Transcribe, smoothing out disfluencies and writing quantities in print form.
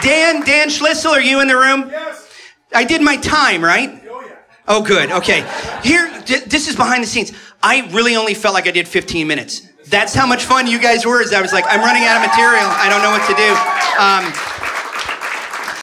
Dan Schlissel, are you in the room? Yes. I did my time, right? Oh, yeah. Oh, good. Okay. Here, this is behind the scenes. I really only felt like I did 15 minutes. That's how much fun you guys were. As I was like, I'm running out of material. I don't know what to do.